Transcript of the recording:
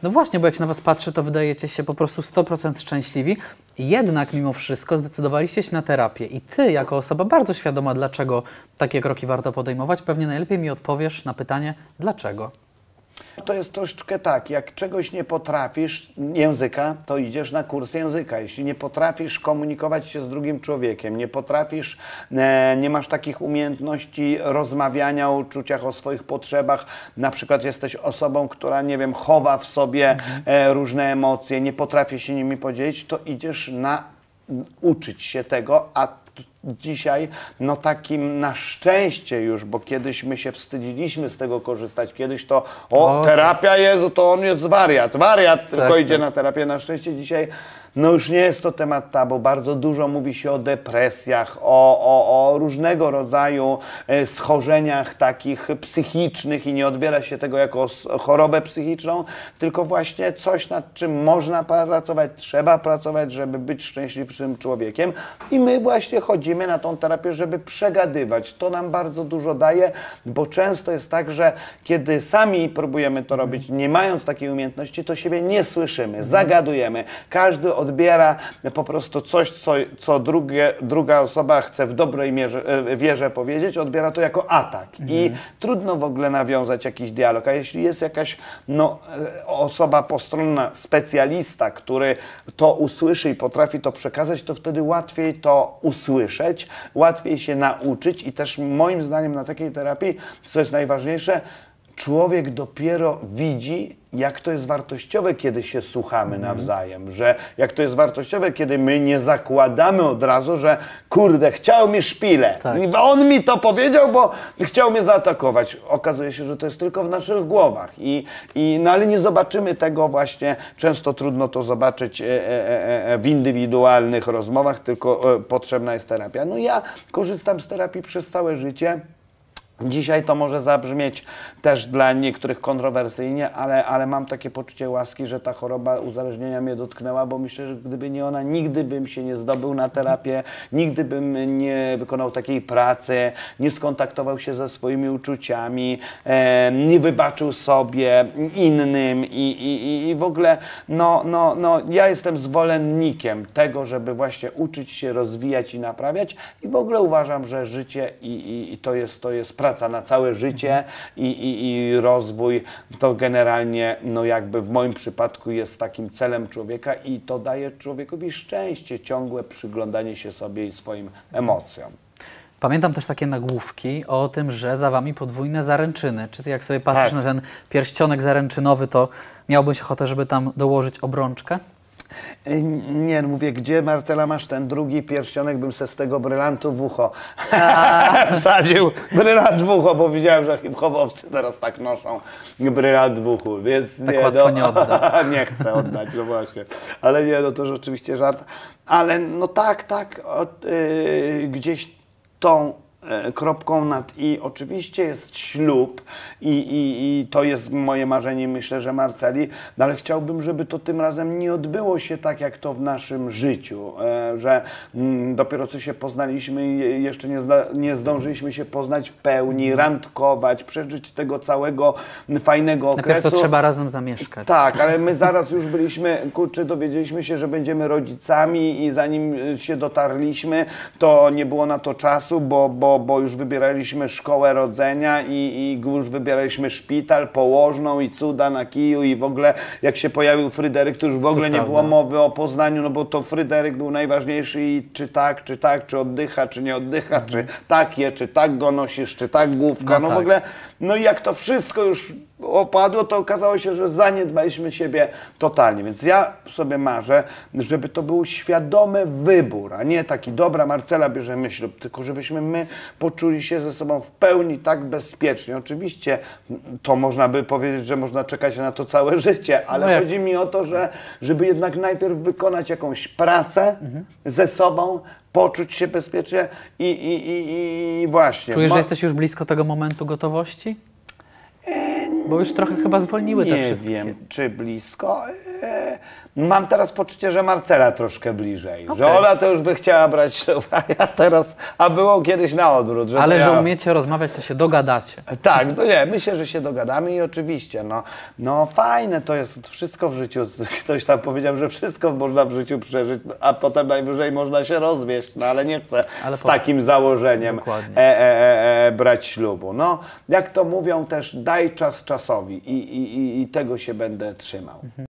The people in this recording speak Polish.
No właśnie, bo jak się na was patrzy, to wydajecie się po prostu 100% szczęśliwi. Jednak mimo wszystko zdecydowaliście się na terapię i ty, jako osoba bardzo świadoma, dlaczego takie kroki warto podejmować, pewnie najlepiej mi odpowiesz na pytanie, dlaczego? To jest troszeczkę tak, jak czegoś nie potrafisz języka, to idziesz na kurs języka. Jeśli nie potrafisz komunikować się z drugim człowiekiem, nie potrafisz, nie masz takich umiejętności rozmawiania o uczuciach, o swoich potrzebach, na przykład jesteś osobą, która, nie wiem, chowa w sobie różne emocje, nie potrafi się nimi podzielić, to idziesz uczyć się tego, a dzisiaj, no takim na szczęście już, bo kiedyś my się wstydziliśmy z tego korzystać, kiedyś to, terapia, Jezu, to on jest wariat, tylko idzie na terapię. Na szczęście dzisiaj, no już nie jest to temat tabu, bardzo dużo mówi się o depresjach, o różnego rodzaju schorzeniach takich psychicznych i nie odbiera się tego jako chorobę psychiczną, tylko właśnie coś, nad czym można pracować, trzeba pracować, żeby być szczęśliwszym człowiekiem i my właśnie chodzimy na tą terapię, żeby przegadywać. To nam bardzo dużo daje, bo często jest tak, że kiedy sami próbujemy to robić, nie mając takiej umiejętności, to siebie nie słyszymy, zagadujemy. Każdy odbiera po prostu coś, co druga osoba chce w dobrej wierze powiedzieć, odbiera to jako atak. I trudno w ogóle nawiązać jakiś dialog. A jeśli jest jakaś osoba postronna, specjalista, który to usłyszy i potrafi to przekazać, to wtedy łatwiej to usłyszeć, łatwiej się nauczyć i też moim zdaniem na takiej terapii, co jest najważniejsze, człowiek dopiero widzi, jak to jest wartościowe, kiedy się słuchamy nawzajem, że jak to jest wartościowe, kiedy my nie zakładamy od razu, że kurde, chciał mi szpilę. Tak. On mi to powiedział, bo chciał mnie zaatakować. Okazuje się, że to jest tylko w naszych głowach. No ale nie zobaczymy tego właśnie, często trudno to zobaczyć w indywidualnych rozmowach, tylko potrzebna jest terapia. No ja korzystam z terapii przez całe życie. Dzisiaj to może zabrzmieć też dla niektórych kontrowersyjnie, ale mam takie poczucie łaski, że ta choroba uzależnienia mnie dotknęła, bo myślę, że gdyby nie ona, nigdy bym się nie zdobył na terapię, nigdy bym nie wykonał takiej pracy, nie skontaktował się ze swoimi uczuciami, nie wybaczył sobie, innym i w ogóle ja jestem zwolennikiem tego, żeby właśnie uczyć się, rozwijać i naprawiać i w ogóle uważam, że życie i to jest praca na całe życie i rozwój to generalnie, no jakby w moim przypadku jest takim celem człowieka i to daje człowiekowi szczęście, ciągłe przyglądanie się sobie i swoim emocjom. Pamiętam też takie nagłówki o tym, że za wami podwójne zaręczyny. Czy ty jak sobie patrzysz na ten pierścionek zaręczynowy, to miałbyś ochotę, żeby tam dołożyć obrączkę? Nie, mówię, gdzie Marcela masz ten drugi pierścionek, bym se z tego brylantu w ucho wsadził brylant w ucho, bo widziałem, że hip-hopowcy teraz tak noszą brylant w uchu, więc tak nie, łatwo nie odda. nie chcę oddać, no właśnie. Ale nie, no to rzeczywiście żart. Ale no tak, gdzieś tą kropką nad i oczywiście jest ślub i to jest moje marzenie, myślę, że Marceli, no ale chciałbym, żeby to tym razem nie odbyło się tak, jak to w naszym życiu, że dopiero co się poznaliśmy i jeszcze nie zdążyliśmy się poznać w pełni, randkować, przeżyć tego całego fajnego okresu. Najpierw to trzeba razem zamieszkać. Tak, ale my zaraz już byliśmy, kurczę, dowiedzieliśmy się, że będziemy rodzicami i zanim się dotarliśmy, to nie było na to czasu, bo już wybieraliśmy szkołę rodzenia i już wybieraliśmy szpital, położną i cuda na kiju i w ogóle jak się pojawił Fryderyk, to już w ogóle nie było mowy o Poznaniu, no bo to Fryderyk był najważniejszy i czy oddycha, czy nie oddycha, czy tak je, czy tak go nosisz, czy tak główka, no w ogóle, no i jak to wszystko już opadło, to okazało się, że zaniedbaliśmy siebie totalnie, więc ja sobie marzę, żeby to był świadomy wybór, a nie taki, dobra, Marcela bierzemy ślub, tylko żebyśmy my poczuli się ze sobą w pełni tak bezpiecznie. Oczywiście to można by powiedzieć, że można czekać na to całe życie, ale chodzi mi o to, żeby jednak najpierw wykonać jakąś pracę ze sobą, poczuć się bezpiecznie i właśnie. Czujesz, że jesteś już blisko tego momentu gotowości? Bo już trochę chyba zwolniły te Nie wszystkie. wiem, czy blisko. Mam teraz poczucie, że Marcela troszkę bliżej. Że Okej. Ola to już by chciała brać ślub, a ja teraz... A było kiedyś na odwrót. Że Ale to że ja... umiecie rozmawiać, to się dogadacie. Tak, no nie, myślę, że się dogadamy i oczywiście, no fajne to jest wszystko w życiu. Ktoś tam powiedział, że wszystko można w życiu przeżyć, a potem najwyżej można się rozwieść, no ale nie chcę Ale z po co? takim założeniem Dokładnie. brać ślubu. No, jak to mówią też, daj czas czasowi i tego się będę trzymał.